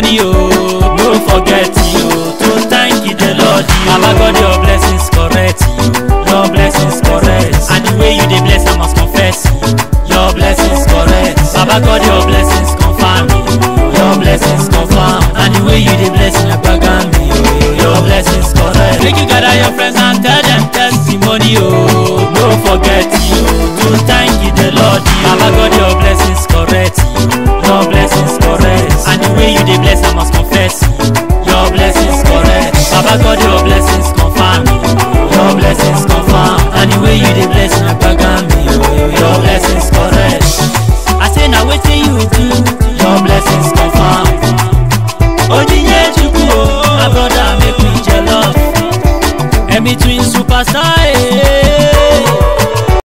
money, oh, no forget you to thank you the Lord. Baba God, your blessings correct you, your blessings correct, and the way you dey bless I must confess you, your blessings correct. Baba God, your blessings confirm me, your blessings confirm, and the way you dey bless me me, your blessings correct. Make you gather your friends and tell them testimony, oh, no forget you to thank you the Lord. Baba God, your blessings correct you, your blessings correct, and the way you dey bless I must confess you, your blessings correct. Baba God, your blessings confirm me, your blessings confirm, and the way you dey bless